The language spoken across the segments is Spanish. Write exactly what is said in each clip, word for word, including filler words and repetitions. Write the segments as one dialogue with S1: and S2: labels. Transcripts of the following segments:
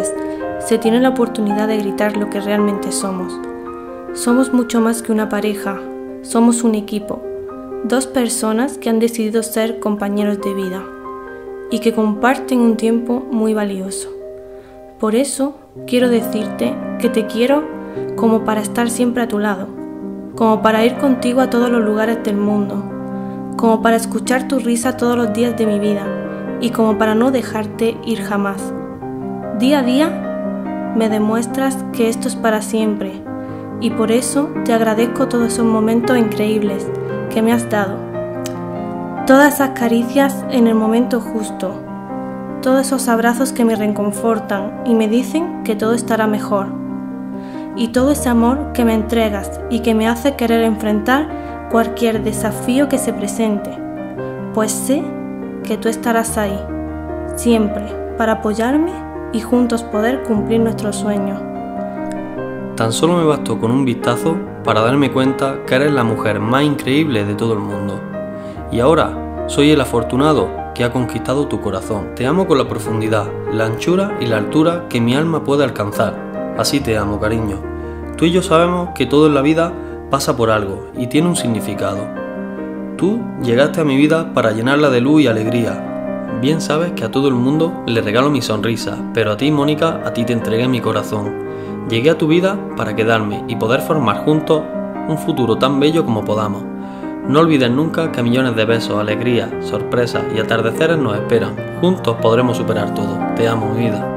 S1: veces se tiene la oportunidad de gritar lo que realmente somos. Somos mucho más que una pareja, somos un equipo, dos personas que han decidido ser compañeros de vida y que comparten un tiempo muy valioso. Por eso quiero decirte que te quiero como para estar siempre a tu lado, como para ir contigo a todos los lugares del mundo, como para escuchar tu risa todos los días de mi vida y como para no dejarte ir jamás. Día a día me demuestras que esto es para siempre y por eso te agradezco todos esos momentos increíbles que me has dado, todas esas caricias en el momento justo, todos esos abrazos que me reconfortan y me dicen que todo estará mejor, y todo ese amor que me entregas y que me hace querer enfrentar cualquier desafío que se presente, pues sé que tú estarás ahí, siempre, para apoyarme y juntos poder cumplir nuestros sueños.
S2: Tan solo me bastó con un vistazo para darme cuenta que eres la mujer más increíble de todo el mundo. Y ahora soy el afortunado que ha conquistado tu corazón. Te amo con la profundidad, la anchura y la altura que mi alma puede alcanzar. Así te amo, cariño. Tú y yo sabemos que todo en la vida pasa por algo y tiene un significado. Tú llegaste a mi vida para llenarla de luz y alegría. Bien sabes que a todo el mundo le regalo mi sonrisa, pero a ti, Mónica, a ti te entregué mi corazón. Llegué a tu vida para quedarme y poder formar juntos un futuro tan bello como podamos. No olvides nunca que millones de besos, alegrías, sorpresas y atardeceres nos esperan. Juntos podremos superar todo. Te amo, mi vida.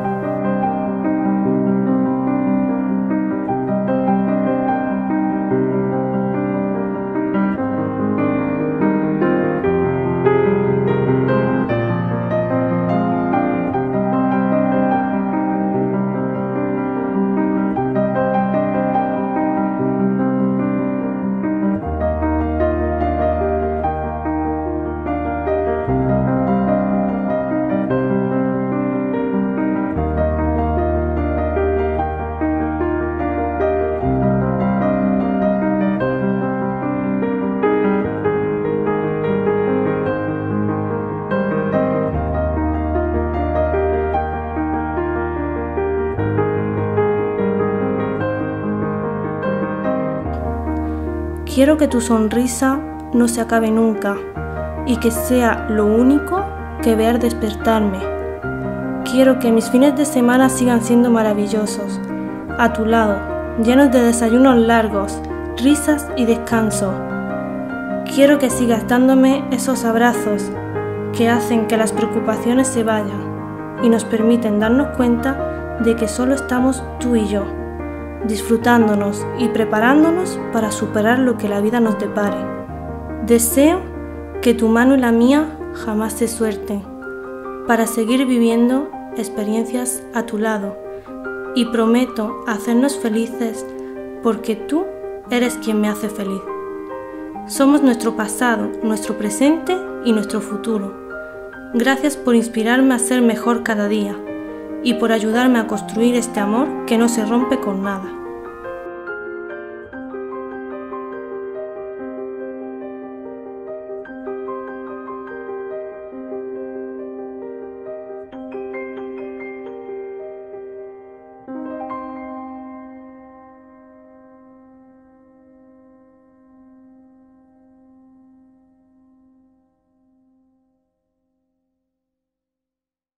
S1: Quiero que tu sonrisa no se acabe nunca y que sea lo único que vea al despertarme. Quiero que mis fines de semana sigan siendo maravillosos, a tu lado, llenos de desayunos largos, risas y descanso. Quiero que sigas dándome esos abrazos que hacen que las preocupaciones se vayan y nos permiten darnos cuenta de que solo estamos tú y yo, disfrutándonos y preparándonos para superar lo que la vida nos depare. Deseo que tu mano y la mía jamás se suelten, para seguir viviendo experiencias a tu lado, y prometo hacernos felices porque tú eres quien me hace feliz. Somos nuestro pasado, nuestro presente y nuestro futuro. Gracias por inspirarme a ser mejor cada día y por ayudarme a construir este amor que no se rompe con nada.